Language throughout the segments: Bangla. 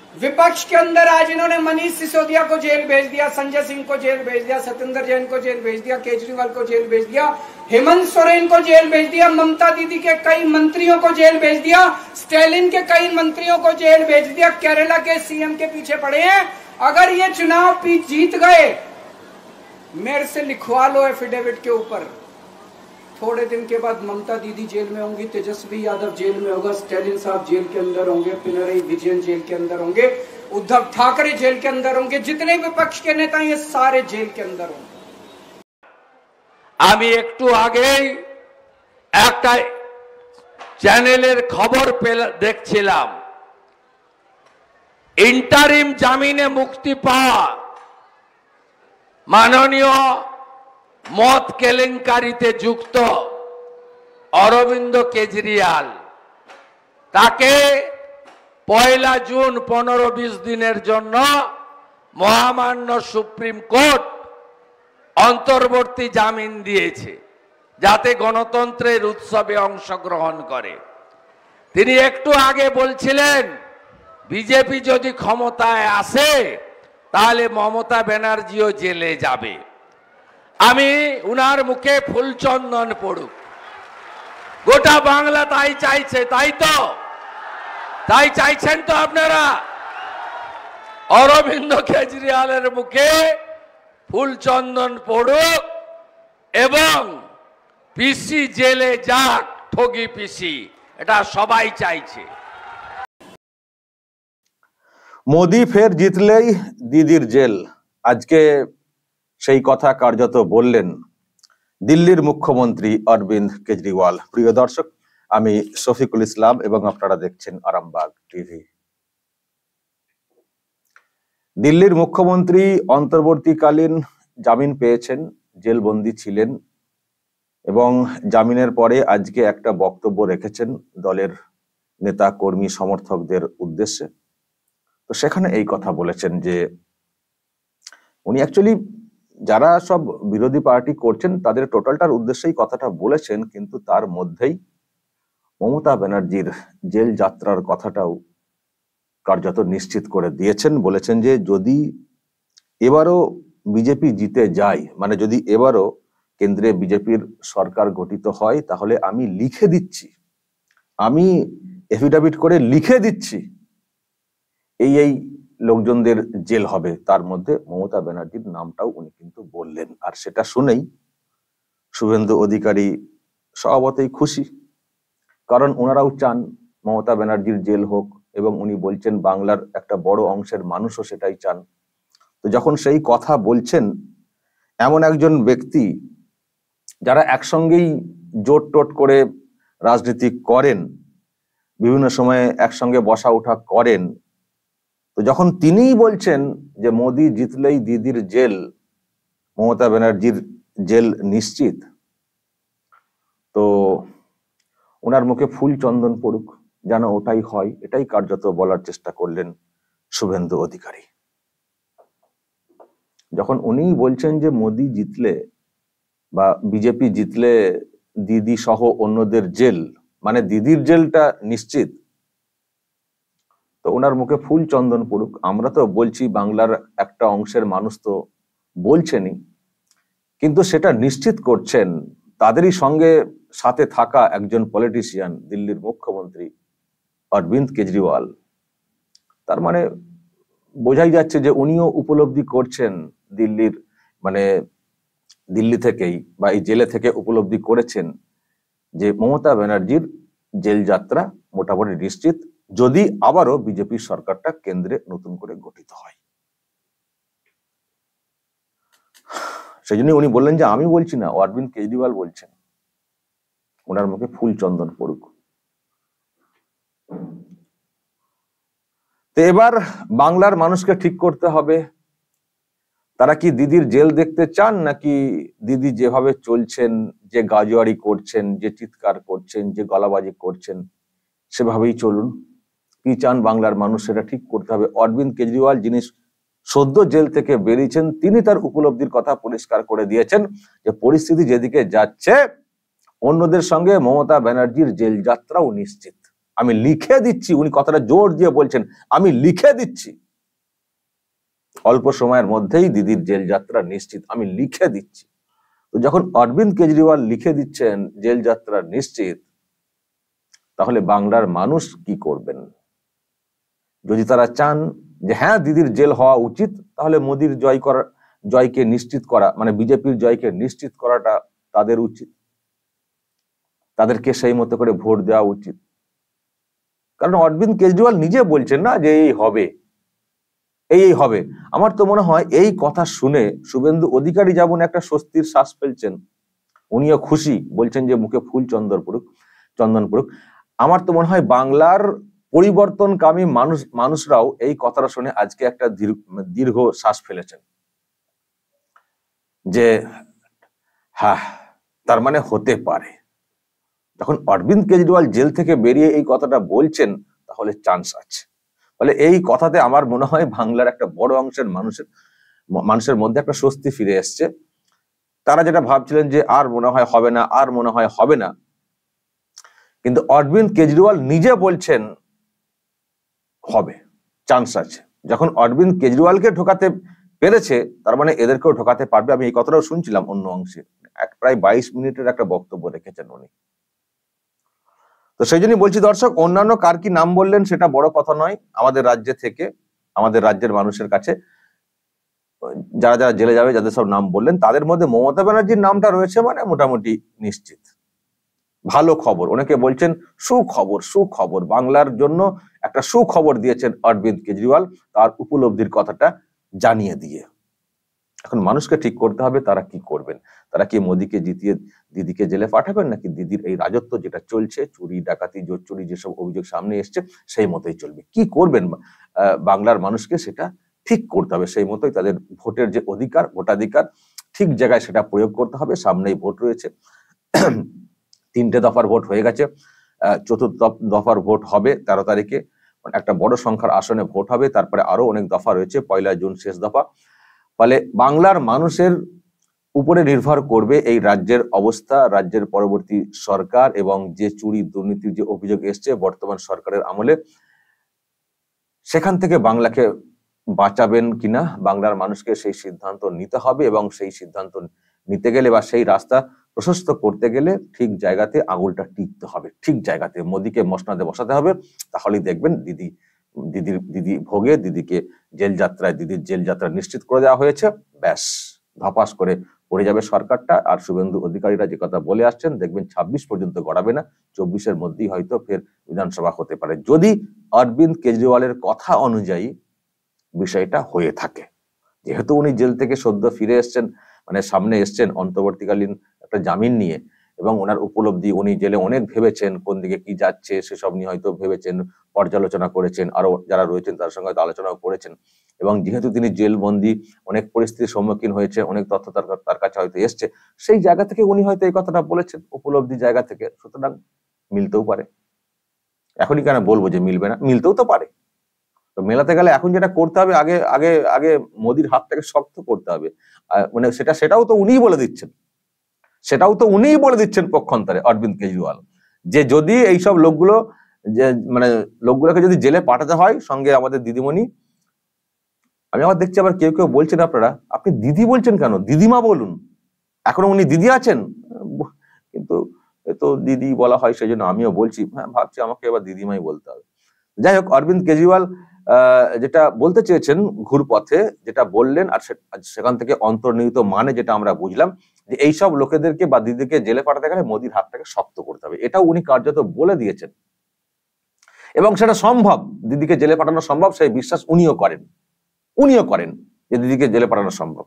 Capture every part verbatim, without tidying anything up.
विपक्ष के अंदर आज इन्होंने मनीष सिसोदिया को जेल भेज दिया, संजय सिंह को जेल भेज दिया, सत्येंद्र जैन को जेल भेज दिया, केजरीवाल को जेल भेज दिया, हेमंत सोरेन को जेल भेज दिया, ममता दीदी के कई मंत्रियों को जेल भेज दिया, स्टालिन के कई मंत्रियों को जेल भेज दिया, केरला के सीएम के पीछे पड़े हैं। अगर ये चुनाव पी जीत गए, मेरे से लिखवा लो एफिडेविट के ऊपर, थोड़े दिन के बाद ममता दीदी जेल में होंगी, तेजस्वी यादव जेल में होगा, स्टालिन साहब जेल के अंदर होंगे, पिनराई विजयन जेल के अंदर होंगे, उद्धव ठाकरे जेल के अंदर होंगे, जितने विपक्ष के नेता ये सारे जेल के अंदर होंगे। আমি একটু আগেই একটা চ্যানেলের খবর দেখছিলাম, ইন্টারিম জামিনে মুক্তি পাওয়া মাননীয় মদ কেলেঙ্কারিতে যুক্ত অরবিন্দ কেজরিওয়াল, তাকে পয়লা জুন পনেরো বিশ দিনের জন্য মহামান্য সুপ্রিম কোর্ট অন্তর্বর্তী জামিন দিয়েছে, যাতে গণতন্ত্রের উৎসবে অংশগ্রহণ করে। তিনি একটু আগে বলছিলেন বিজেপি যদি ক্ষমতায় আসে তাহলে মমতা ব্যানার্জিও জেলে যাবে। আমি উনার মুখে ফুলচন্দন পড়ুক, গোটা বাংলা তাই চাইছে, তাই তো? তাই চাইছেন তো আপনারা? অরবিন্দ কেজরিওয়ালের মুখে ফুলচন্দন পড়ুক এবং পিসি জেলে যাক, ঠগি পিসি, এটা সবাই চাইছে। মোদি ফের জিতলেই দিদির জেল, আজকে সেই কথা কার্যত বললেন দিল্লির মুখ্যমন্ত্রী অরবিন্দ কেজরিওয়াল। প্রিয় দর্শক, আমি শফিকুল ইসলাম এবং আপনারা দেখছেন আরামবাগ টিভি। দিল্লির মুখ্যমন্ত্রী অন্তর্বর্তীকালীন জামিন পেয়েছেন, জেলবন্দি ছিলেন এবং জামিনের পরে আজকে একটা বক্তব্য রেখেছেন দলের নেতা কর্মী সমর্থকদের উদ্দেশ্যে। তো সেখানে এই কথা বলেছেন যে উনি অ্যাকচুয়ালি যারা সব বিরোধী পার্টি করছেন তাদের টোটালটার উদ্দেশ্যেই কথাটা বলেছেন, কিন্তু তার মধ্যেই মমতা ব্যানার্জির জেল যাত্রার কথাটাও কার্যত নিশ্চিত করে দিয়েছেন। বলেছেন যে যদি এবারও বিজেপি জিতে যায়, মানে যদি এবারও কেন্দ্রে বিজেপির সরকার গঠিত হয়, তাহলে আমি লিখে দিচ্ছি, আমি এফিডেভিট করে লিখে দিচ্ছি এই এই লোকজনদের জেল হবে। তার মধ্যে মমতা ব্যানার্জির নামটাও উনি কিন্তু বললেন। আর সেটা শুনেই শুভেন্দু অধিকারী স্বভাবতই খুশি, কারণ ওনারাও চান মমতা ব্যানার্জির জেল হোক এবং উনি বলছেন বাংলার একটা বড় অংশের মানুষও সেটাই চান। তো যখন সেই কথা বলছেন এমন একজন ব্যক্তি যারা একসঙ্গেই জোট টোট করে রাজনীতি করেন, বিভিন্ন সময়ে একসঙ্গে বসা উঠা করেন, তো যখন তিনিই বলছেন যে মোদি জিতলেই দিদির জেল, মমতা ব্যানার্জির জেল নিশ্চিত, তো ওনার মুখে ফুল চন্দন পড়ুক, যেন ওটাই হয়, এটাই কার্যত বলার চেষ্টা করলেন শুভেন্দু অধিকারী। যখন উনি বলছেন যে মোদি জিতলে বা বিজেপি জিতলে দিদি সহ অন্যদের জেল, মানে দিদির জেলটা নিশ্চিত, তো ওনার মুখে ফুল চন্দন পড়ুক। আমরা তো বলছি, বাংলার একটা অংশের মানুষ তো বলছেনই, কিন্তু সেটা নিশ্চিত করছেন তাদেরই সঙ্গে সাথে থাকা একজন পলিটিশিয়ান, দিল্লির মুখ্যমন্ত্রী অরবিন্দ কেজরিওয়াল। তার মানে বোঝাই যাচ্ছে যে উনিও উপলব্ধি করছেন দিল্লির, মানে দিল্লি থেকেই বা এই জেলে থেকে উপলব্ধি করেছেন যে মমতা ব্যানার্জির জেল যাত্রা মোটামুটি নিশ্চিত, যদি আবারও বিজেপি সরকারটা কেন্দ্রে নতুন করে গঠিত হয়। সেই জন্য উনি বললেন যে আমি বলছি না, অরবিন্দ কেজরিওয়াল বলছেন, ওনার মুখে ফুল চন্দন পড়ুক। তো এবার বাংলার মানুষকে ঠিক করতে হবে, তারা কি দিদির জেল দেখতে চান, নাকি দিদি যেভাবে চলছেন, যে গাজোয়ারি করছেন, যে চিৎকার করছেন, যে গলাবাজি করছেন, সেভাবেই চলুন। কি চান বাংলার মানুষ সেটা ঠিক করতে হবে। অরবিন্দ কেজরিওয়াল, যিনি সদ্য জেল থেকে বেরিয়েছেন, তিনি তার উপলব্ধির কথা পরিষ্কার করে দিয়েছেন যে পরিস্থিতি যেদিকে যাচ্ছে অন্যদের সঙ্গে মমতা ব্যানার্জির জেল যাত্রাও নিশ্চিত। আমি লিখে দিচ্ছি, উনি কথাটা জোর দিয়ে বলছেন আমি লিখে দিচ্ছি, অল্প সময়ের মধ্যেই দিদির জেল যাত্রা নিশ্চিত, আমি লিখে দিচ্ছি। তো যখন অরবিন্দ কেজরিওয়াল লিখে দিচ্ছেন জেল যাত্রা নিশ্চিত, তাহলে বাংলার মানুষ কি করবেন? যদি তারা চান যে হ্যাঁ দিদির জেল হওয়া উচিত, তাহলে মোদির জয় করা জয়কে নিশ্চিত করা মানে বিজেপির জয়কে নিশ্চিত করাটা তাদের উচিত, তাদেরকে সেই মতো করে ভোট দেওয়া উচিত। কারণ অরবিন্দ কেজরিওয়াল নিজে বলছেন না যে এই হবে, এই এই হবে। আমার তো মনে হয় এই কথা শুনে শুভেন্দু অধিকারী যেমন একটা স্বস্তির শ্বাস ফেলছেন, উনিও খুশি, বলছেন যে মুখে ফুল চন্দন পড়ুক চন্দন পড়ুক। আমার তো মনে হয় বাংলার পরিবর্তনকামী মানুষ মানুষরাও এই কথাটা শুনে আজকে একটা দীর্ঘ শ্বাস ফেলেছেন, যে হ্যাঁ তার মানে হতে পারে। যখন অরবিন্দ কেজরিওয়াল জেল থেকে বেরিয়ে এই কথাটা বলছেন, তাহলে চান্স আছে। ফলে এই কথাতে আমার মনে হয় বাংলার একটা বড় অংশের মানুষের মানুষের মধ্যে একটা স্বস্তি ফিরে এসছে। তারা যেটা ভাবছিলেন যে আর মনে হয় হবে না, আর মনে হয় হবে না, কিন্তু অরবিন্দ কেজরিওয়াল নিজে বলছেন হবে, চান্স আছে। যখন অরবিন্দ কেজরিওয়ালকে ঢোকাতে পেরেছে, তার মানে এদেরকেও ঢোকাতে পারবে। আমি এই কথাটাও শুনছিলাম অন্য অংশে, এক প্রায় বাইশ মিনিটের একটা বক্তব্য রেখেছেন উনি। তো সেই জন্যই বলছি দর্শক, অন্যান্য কার কি নাম বললেন সেটা বড় কথা নয়। আমাদের রাজ্যে থেকে, আমাদের রাজ্যের মানুষের কাছে যারা যারা জেলে যাবে, যাদের সব নাম বললেন, তাদের মধ্যে মমতা ব্যানার্জির নামটা রয়েছে মানে মোটামুটি নিশ্চিত। ভালো খবর, অনেকে বলছেন সুখবর, সুখবর বাংলার জন্য একটা সুখবর দিয়েছেন অরবিন্দ কেজরিওয়াল, তার উপলব্ধির কথাটা জানিয়ে দিয়ে। এখন মানুষকে ঠিক করতে হবে তারা কি করবেন। তারা কি মোদিকে জিতিয়ে দিদিকে জেলে পাঠাবেন, নাকি দিদির এই রাজত্ব যেটা চলছে, চুরি ডাকাতি জোর চুরি যেসব অভিযোগ সামনে এসছে সেই মতোই চলবে? কি করবেন বাংলার মানুষকে সেটা ঠিক করতে হবে। সেই মতোই তাদের ভোটের যে অধিকার, ভোটাধিকার ঠিক জায়গায় সেটা প্রয়োগ করতে হবে। সামনেই ভোট রয়েছে, তিনটে দফার ভোট হয়ে গেছে, চতুর্থ দফার ভোট হবে তেরো তারিখে, একটা বড় সংখ্যার আসনে ভোট হবে। তারপরে আরো অনেক দফা রয়েছে, পয়লা জুন শেষ দফা। ফলে বাংলার মানুষের উপরে নির্ভর করবে এই রাজ্যের অবস্থা, রাজ্যের পরবর্তী সরকার এবং যে চুরি দুর্নীতির যে অভিযোগ এসছে বর্তমান সরকারের আমলে, সেখান থেকে বাংলাকে বাঁচাবেন কিনা বাংলার মানুষকে সেই সিদ্ধান্ত নিতে হবে। এবং সেই সিদ্ধান্ত নিতে গেলে বা সেই রাস্তা প্রশস্ত করতে গেলে ঠিক জায়গাতে আঙুলটা টিকতে হবে, ঠিক জায়গাতে মোদিকে মসনাদে বসাতে হবে। তাহলেই দেখবেন দিদি দিদির দিদি ভোগে, দিদিকে জেল যাত্রায় দিদির জেল যাত্রা নিশ্চিত করে দেওয়া হয়েছে, ব্যাস ধপাস করে পড়ে যাবে সরকারটা। আর শুভেন্দু অধিকারীরা যে কথা বলে আসছেন, দেখবেন ছাব্বিশ পর্যন্ত গড়াবে না, চব্বিশের মধ্যেই হয়তো ফের বিধানসভা হতে পারে, যদি অরবিন্দ কেজরিওয়ালের কথা অনুযায়ী বিষয়টা হয়ে থাকে। যেহেতু উনি জেল থেকে সদ্য ফিরে এসছেন, মানে সামনে এসছেন অন্তর্বর্তীকালীন একটা জামিন নিয়ে, এবং ওনার উপলব্ধি, উনি জেলে অনেক ভেবেছেন কোন দিকে কি যাচ্ছে সেসব নিয়ে হয়তো ভেবেছেন, পর্যালোচনা করেছেন, আরো যারা রয়েছেন তার সঙ্গে হয়তো আলোচনাও করেছেন। এবং যেহেতু তিনি জেল বন্দী, অনেক পরিস্থিতির সম্মুখীন হয়েছে, অনেক তথ্য তার তার কাছে হয়তো এসছে, সেই জায়গা থেকে উনি হয়তো এই কথাটা বলেছেন, উপলব্ধি জায়গা থেকে। সুতরাং মিলতেও পারে। এখনই কেন বলবো যে মিলবে না, মিলতেও তো পারে। তো মেলাতে গেলে এখন যেটা করতে হবে, আগে আগে আগে মোদির হাতটাকে শক্ত করতে হবে। মানে সেটা সেটাও তো উনিই বলে দিচ্ছেন, সেটাও তো উনিই বলে দিচ্ছেন পক্ষান্তরে অরবিন্দ কেজরিওয়াল, যে যদি এইসব লোকগুলো যে মানে লোকগুলোকে যদি জেলে পাঠাতে হয়, সঙ্গে আমাদের দিদিমণি, আমি আবার দেখছি আবার কেউ কেউ বলছেন আপনারা, আপনি দিদি বলছেন কেন, দিদিমা বলুন। এখনো উনি দিদি আছেন, কিন্তু তো দিদি বলা হয়, সেই জন্য আমিও বলছি। হ্যাঁ, ভাবছি আমাকে এবার দিদিমাই বলতে হবে। যাই হোক, অরবিন্দ কেজরিওয়াল যেটা বলতে চেয়েছেন ঘুরপথে, যেটা বললেন, আর সেখান থেকে অন্তর্নিহিত মানে যেটা আমরা বুঝলাম, যে এইসব লোকেদেরকে বা দিদিকে জেলে পাঠাতে গেলে মোদির হাতটাকে শক্ত করতে হবে। এটাও উনি কার্যত বলে দিয়েছেন, এবং সেটা সম্ভব, দিদিকে জেলে পাঠানো সম্ভব, সেই বিশ্বাস উনিও করেন উনিও করেন যে দিদিকে জেলে পাঠানো সম্ভব।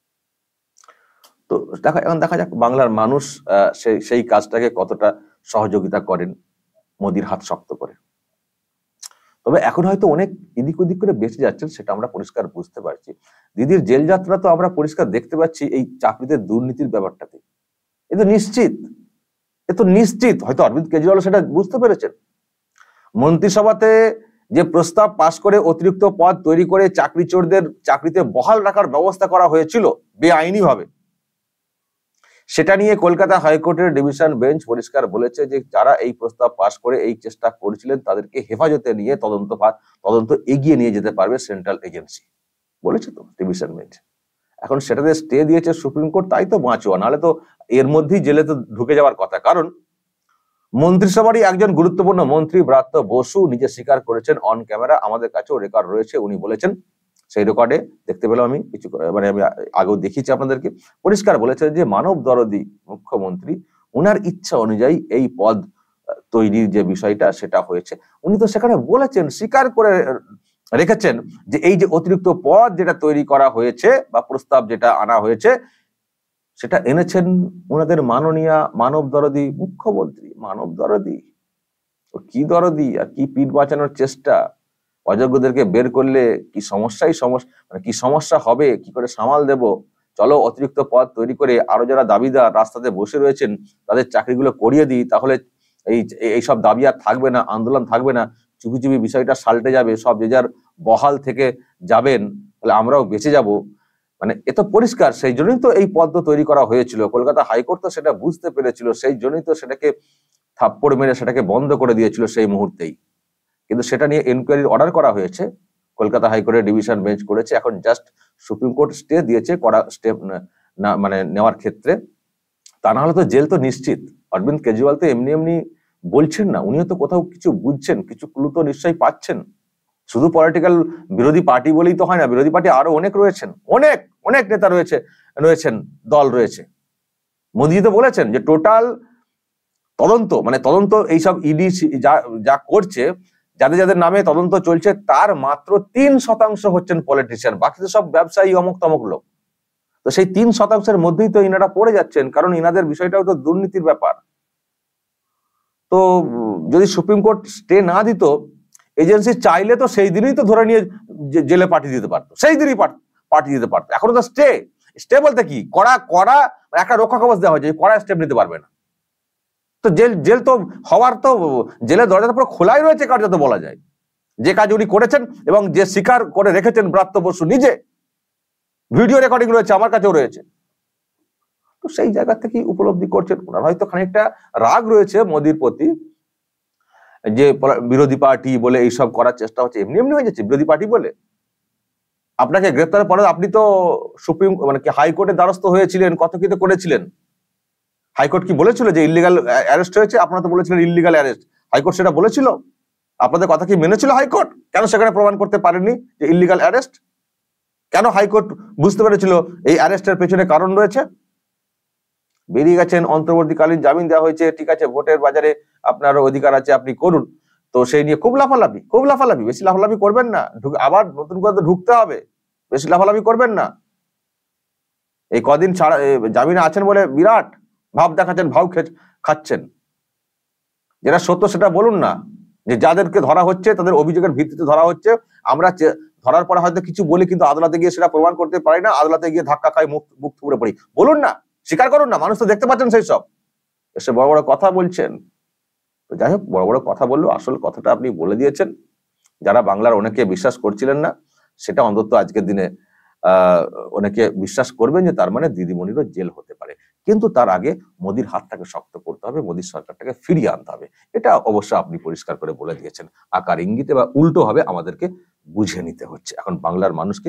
তো দেখা এখন দেখা যাক বাংলার মানুষ সেই সেই কাজটাকে কতটা সহযোগিতা করেন মোদির হাত শক্ত করে। তবে এখন হয়তো অনেক এদিক ওদিক করে বেঁচে যাচ্ছেন, সেটা আমরা পরিষ্কার বুঝতে পারছি। দিদির জেল যাত্রা তো আমরা পরিষ্কার দেখতে পাচ্ছি এই চাকরিতে দুর্নীতির ব্যাপারটাতে। এ তো নিশ্চিত, এ তো নিশ্চিত। হয়তো অরবিন্দ কেজরিওয়াল সেটা বুঝতে পেরেছেন। মন্ত্রিসভাতে যে প্রস্তাব পাশ করে অতিরিক্ত পদ তৈরি করে চাকরি চোরদের চাকরিতে বহাল রাখার ব্যবস্থা করা হয়েছিল বেআইনি ভাবে, সেটা নিয়ে কলকাতা হাইকোর্টের ডিভিশন বেঞ্চ পরিষ্কার বলেছে যে যারা এই প্রস্তাব পাশ করে এই চেষ্টা করেছিলেন তাদেরকে হেফাজতে নিয়ে তদন্ত তদন্ত এগিয়ে নিয়ে যেতে পারবে সেন্ট্রাল এজেন্সি, বলেছে তো ডিভিশন বেঞ্চ। এখন সেটাতে স্টে দিয়েছে সুপ্রিম কোর্ট, তাই তো বাঁচোয়া, নাহলে তো এর মধ্যেই জেলে তো ঢুকে যাওয়ার কথা। কারণ মন্ত্রিসভারই একজন গুরুত্বপূর্ণ মন্ত্রী ব্রাত্য বসু নিজে স্বীকার করেছেন অন ক্যামেরা, আমাদের কাছেও রেকর্ড রয়েছে, উনি বলেছেন, সেই রেকর্ডে দেখতে পেলাম আমি কিছু, মানে আমি আগেও দেখিয়েছি আপনাদেরকে, পরিষ্কার বলেছে যে মানব দরদি মুখ্যমন্ত্রী, উনার ইচ্ছা অনুযায়ী এই পদ তৈরির যে বিষয়টা সেটা হয়েছে। উনি তো সেখানে বলেছেন, স্বীকার করে রেখেছেন যে এই যে অতিরিক্ত পদ যেটা তৈরি করা হয়েছে বা প্রস্তাব যেটা আনা হয়েছে সেটা এনেছেন ওনাদের মাননীয় মানব দরদি মুখ্যমন্ত্রী। মানব দরদি কি দরদি আর কি পিঠ বাঁচানোর চেষ্টা, অযোগ্যদেরকে বের করলে কি সমস্যাই সমস্যা, মানে কি সমস্যা হবে, কি করে সামাল দেব, চলো অতিরিক্ত পদ তৈরি করে আরো যারা দাবিদার রাস্তাতে বসে রয়েছেন তাদের চাকরিগুলো করিয়ে দিই, তাহলে এই এইসব দাবি আর থাকবে না, আন্দোলন থাকবে না, চুপি চুপি বিষয়টা সাল্টে যাবে, সব যে যার বহাল থেকে যাবেন, তাহলে আমরাও বেঁচে যাব। মানে এ তো পরিষ্কার, সেই জন্যই তো এই পদ তৈরি করা হয়েছিল। কলকাতা হাইকোর্ট তো সেটা বুঝতে পেরেছিল, সেই জন্যই তো সেটাকে থাপ্পড় মেরে সেটাকে বন্ধ করে দিয়েছিল সেই মুহূর্তেই। কিন্তু সেটা নিয়ে এনকোয়ারির অর্ডার করা হয়েছে, কলকাতা হাইকোর্টের ডিভিশন বেঞ্চ করেছে, এখন জাস্ট সুপ্রিম কোর্ট স্টে দিয়েছে করা স্টেপ না মানে নেওয়ার ক্ষেত্রে। তা না হলে তো জেল তো নিশ্চিত। অরবিন্দ কেজরিওয়াল তো এমনি এমনি বলছেন না, উনিও তো কোথাও কিছু বুঝছেন, কিছু ক্লু তো নিশ্চয়ই পাচ্ছেন। শুধু পলিটিক্যাল বিরোধী পার্টি বলেই তো হয় না, বিরোধী পার্টি আরো অনেক রয়েছেন, অনেক অনেক নেতা রয়েছে রয়েছেন দল রয়েছে। মোদী তো বলেছেন যে টোটাল তদন্ত, মানে তদন্ত এইসব ইডি যা যা করছে, যাদের যাদের নামে তদন্ত চলছে তার মাত্র তিন শতাংশ হচ্ছেন পলিটিশিয়ান, বাকি তো সব ব্যবসায়ী অমুক তমুক লোক। তো সেই তিন শতাংশের মধ্যেই তো ইনারা পড়ে যাচ্ছেন, কারণ ইনাদের বিষয়টাও তো দুর্নীতির ব্যাপার। তো যদি সুপ্রিম কোর্ট স্টে না দিত, এজেন্সি চাইলে তো সেই দিনই তো ধরে নিয়ে জেলে পাঠিয়ে দিতে পারতো, সেই দিনই পাঠিয়ে দিতে পারতো। এখনো তো স্টে স্টে বলতে কি, কড়া কড়া একটা রক্ষা কবচ দেওয়া হয়েছে, কড়া স্টেপ নিতে পারবে না। তো জেল জেল তো হওয়ার তো জেলের দরজাটা পুরো খোলাই রয়েছে কার্যত বলা যায়। যে কাজ উনি করেছেন এবং যে স্বীকার করে রেখেছেন ব্রাত্য বসু নিজে, ভিডিও রেকর্ডিং রয়েছে, আমার কাছেও রয়েছে। তো সেই জায়গা থেকে উপলব্ধি করছেন ওনার হয়তো খানিকটা রাগ রয়েছে মোদির প্রতি, যে বিরোধী পার্টি বলে এইসব করার চেষ্টা হচ্ছে, এমনি এমনি হয়ে যাচ্ছে বিরোধী পার্টি বলে। আপনাকে গ্রেপ্তারের পরে আপনি তো সুপ্রিম মানে কি হাইকোর্টের দ্বারস্থ হয়েছিলেন, কত কিছু করেছিলেন। হাইকোর্ট কি বলেছিল যে ইলিগাল অ্যারেস্ট হয়েছে? আপনারা তো বলেছিলেন ইলিগাল অ্যারেস্ট, হাইকোর্ট সেটা বলেছিল? আপনাদের কথা কি মেনেছিল হাইকোর্ট? কেন সেখানে প্রমাণ করতে পারেননি যে ইলিগাল অ্যারেস্ট? কেন হাইকোর্ট বুঝতে পেরেছিল এই অ্যারেস্টের পেছনে কারণ রয়েছে? বেরিয়ে গেছেন, অন্তর্বর্তীকালীন জামিন দেওয়া হয়েছে, ঠিক আছে, ভোটের বাজারে আপনার অধিকার আছে, আপনি করুন। তো সেই নিয়ে খুব লাফালাফি, খুব লাফালাফি, বেশি লাফালাফি করবেন না, আবার নতুন করে তো ঢুকতে হবে, বেশি লাফালাফি করবেন না। এই কদিন ছাড়া জামিনে আছেন বলে বিরাট ভাব দেখাচ্ছেন, ভাব খাচ্ছেন। যেটা সত্য সেটা বলুন না, যে যাদেরকে ধরা হচ্ছে তাদের অভিযোগের ভিত্তিতে ধরা হচ্ছে। আমরা ধরার পরে হয়তো কিছু বলি, কিন্তু আদালতে গিয়ে সেটা প্রমাণ করতে পারি না, আদালতে গিয়ে ধাক্কা খাই, মুখ মুখ থুবড়ে পড়ি। বলুন না, স্বীকার করুন না, মানুষ তো দেখতে পাচ্ছেন সেই সব। এসে বড় বড় কথা বলছেন। তো যাই হোক, বড় বড় কথা বললেও আসল কথাটা আপনি বলে দিয়েছেন। যারা বাংলার অনেকে বিশ্বাস করছিলেন না, সেটা অন্তত আজকের দিনে আহ অনেকে বিশ্বাস করবেন যে তার মানে দিদিমণিরও জেল হতে পারে। কিন্তু তার আগে মোদির হাতটাকে শক্ত করতে হবে, মোদির সরকারটাকে ফিরিয়ে আনতে হবে। এটা অবশ্য আপনি পরিষ্কার করে বলে দিয়েছেন। আকার ইঙ্গিতে বা উল্টো হবে আমাদেরকে বুঝে নিতে হচ্ছে। এখন বাংলার মানুষকে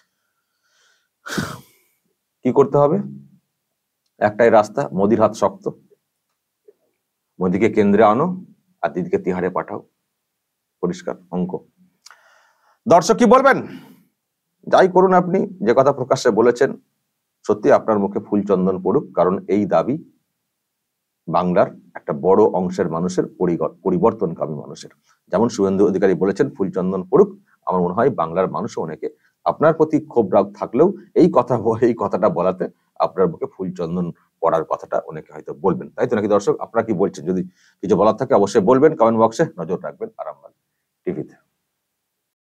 কি করতে হবে? একটাই রাস্তা, মোদির হাত শক্ত, মোদিকে কেন্দ্রে আনো আর দিদিকে তিহারে পাঠাও, পরিষ্কার অঙ্ক। দর্শক কি বলবেন? যাই করুন, আপনি যে কথা প্রকাশ্যে বলেছেন সত্যি আপনার মুখে ফুল চন্দন পড়ুক, কারণ এই দাবি বাংলার একটা বড় অংশের মানুষের, পরিবর্তনকামী মানুষের। যেমন শুভেন্দু অধিকারী বলেছেন ফুল চন্দন পড়ুক, আমার মনে হয় বাংলার মানুষও অনেকে আপনার প্রতি ক্ষোভ রাগ থাকলেও এই কথা এই কথাটা বলাতে আপনার মুখে ফুল চন্দন পড়ার কথাটা অনেকে হয়তো বলবেন। তাই তো নাকি দর্শক? আপনারা কি বলছেন? যদি কিছু বলার থাকে অবশ্যই বলবেন, কমেন্ট বক্সে নজর রাখবেন আরামবাগ টিভিতে।